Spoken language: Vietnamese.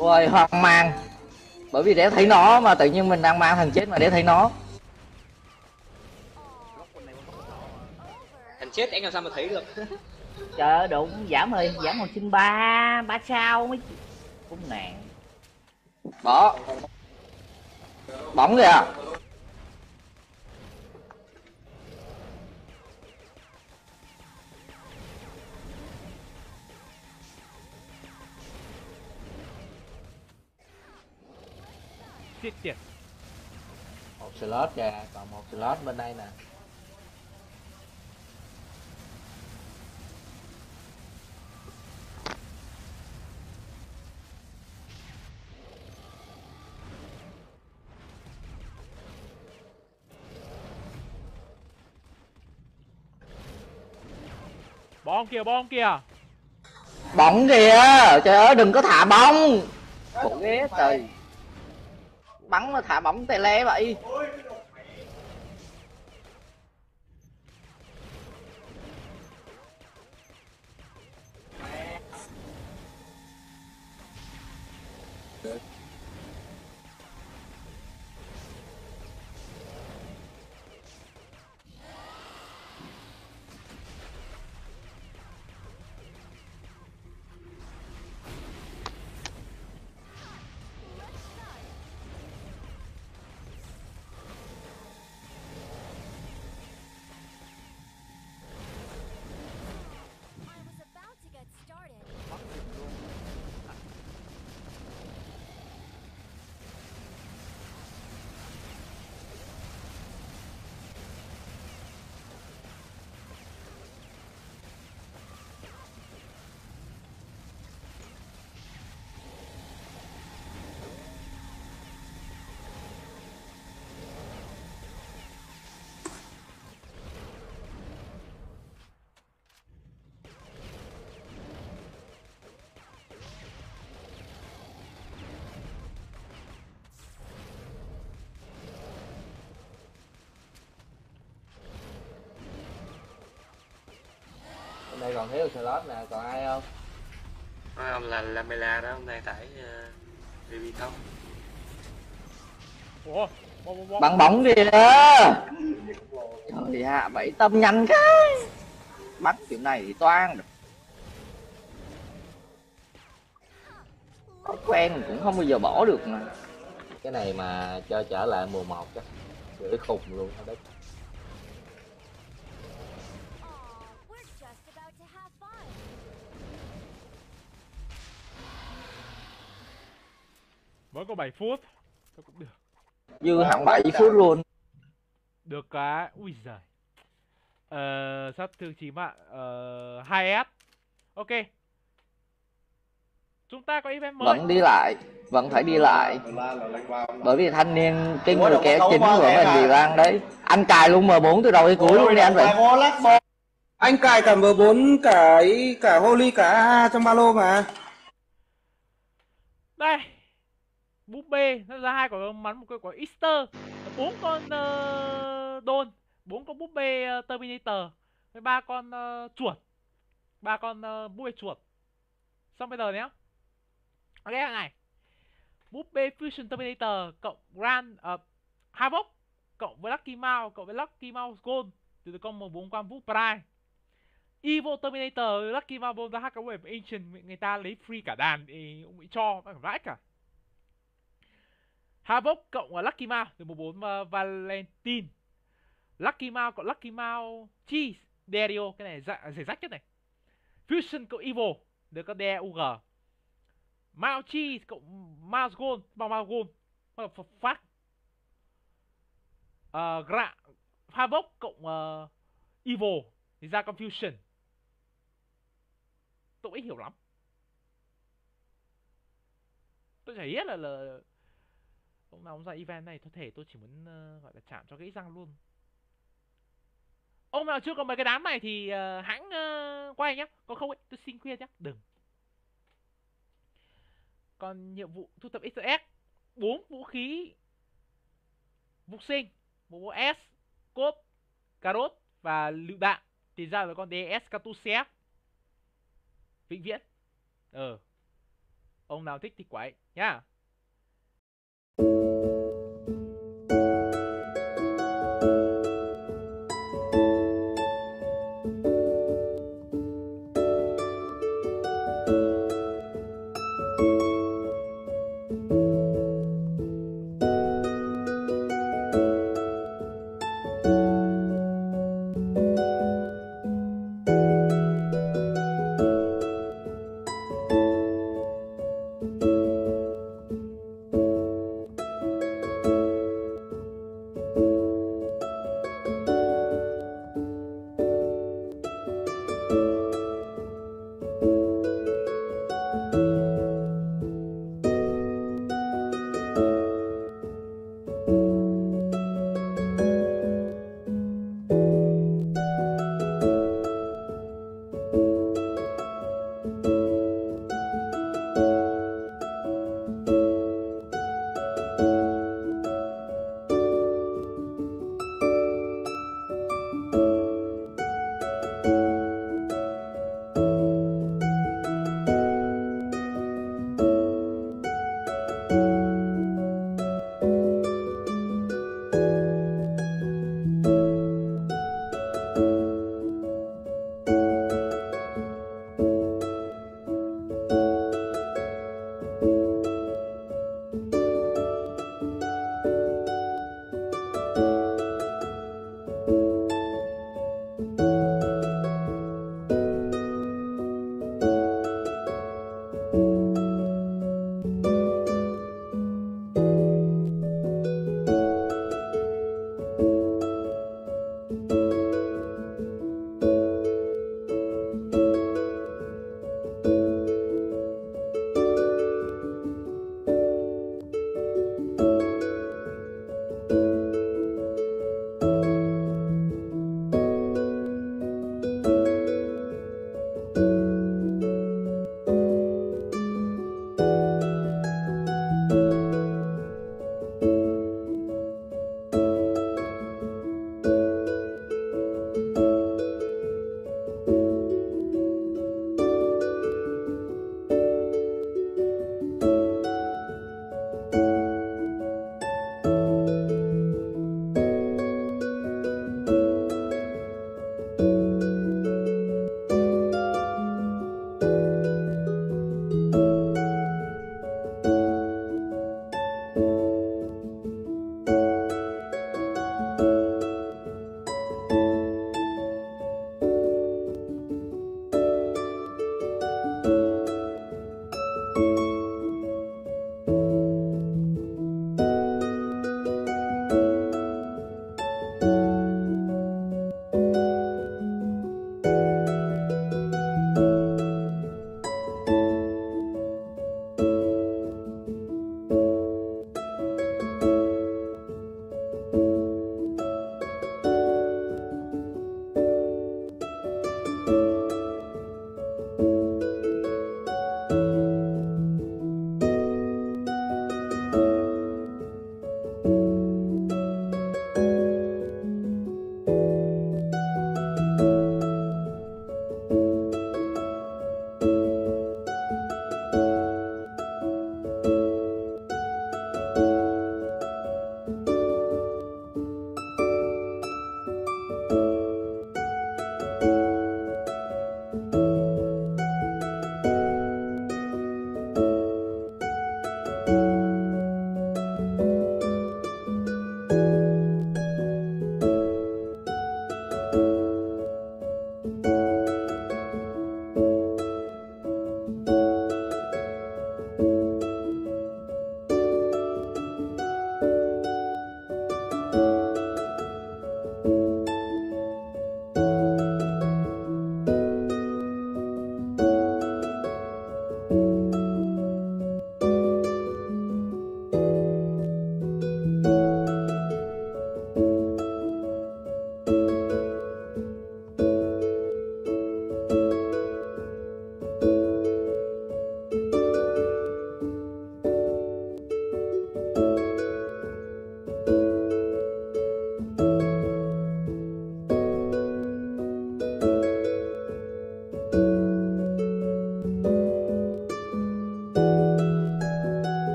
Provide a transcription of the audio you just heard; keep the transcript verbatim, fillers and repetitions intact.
Ôi hoang mang. Bởi vì đéo thấy nó mà tự nhiên mình đang mang thằng chết mà đéo thấy nó. Thằng chết anh làm sao mà thấy được. Trời ơi đúng, giảm rồi, giảm còn xin ba, ba sao mới cũng nạn. Đó. Bóng kìa. Chết tiệt. Một slot kìa, còn một slot bên đây nè. Bom kìa, bom kìa. Bóng kìa, trời ơi đừng có thả bóng. Khổ ghê trời. Bắn mà thả bóng tele vậy. Đây còn thiếu slot nè, còn ai không? Không, là Lamela đó, hôm nay tải uh, review không? Ủa, bom bom bom. Bắn bóng kìa. Trời hạ bảy tâm nhanh cái. Bắn kiểu này thì toan được. Thói quen mình cũng không bao giờ bỏ được mà. Cái này mà cho trở lại mùa một chắc chửi khùng luôn ở đấy. Mới có bảy phút. Thôi cũng được. Dư hẳn bảy phút luôn. Được cái, ui giời. Ờ, sát thương chí mạng uh, hai S. Ok. Chúng ta có event mới. Vẫn đi lại, vẫn phải đi lại. Bởi vì thanh niên cái người kéo chính của mình thì vang đấy. Anh cài luôn M bốn từ đầu đến cuối luôn đi anh vậy. Anh cài cả M bốn cả cả Holy cả a a trong ba lô mà. Đây. Búp bê nó ra hai quả bắn, một cái quả Easter, bốn con uh, đôn, bốn con búp bê uh, Terminator, với ba con uh, chuột, ba con uh, búp bê chuột. Xong bây giờ nhé. Ok thằng này. Búp bê Fusion Terminator cộng Grand uh, Havoc cộng với Lucky Mouse cộng với Lucky Mouse Gold từ con M bốn quan Vũ Prime. Evil Terminator Lucky Mouse Gold ra hai cái wave Ancient, người ta lấy free cả đàn thì ông bị cho phải vãi cả. Havoc cộng uh, Lucky Mouse từ mùa bốn uh, Valentine. Lucky Mouse cộng Lucky Mouse Cheese Dario, cái này rẻ rách nhất này. Fusion cộng Evil được con D U G. Mouse Cheese cộng Mouse Gold bằng Mouse Gold. Hoặc là phát. Uh, Gra Havoc cộng uh, Evil thì ra con Fusion. Tôi ít hiểu lắm. Tôi chả biết là là ông nào ông ra event này, tôi thể tôi chỉ muốn uh, gọi là chạm cho cái răng luôn. Ông nào chưa có mấy cái đám này thì uh, hãng uh, quay nhá. Còn không ấy, tôi xin khuyên nhá, đừng. Còn nhiệm vụ thu thập ích ét, bốn vũ khí phục sinh, một bộ S, cốt, cà rốt và lựu đạn thì ra là con đê ét Catusier vĩnh viễn. Ờ. ông nào thích thì quậy nhá.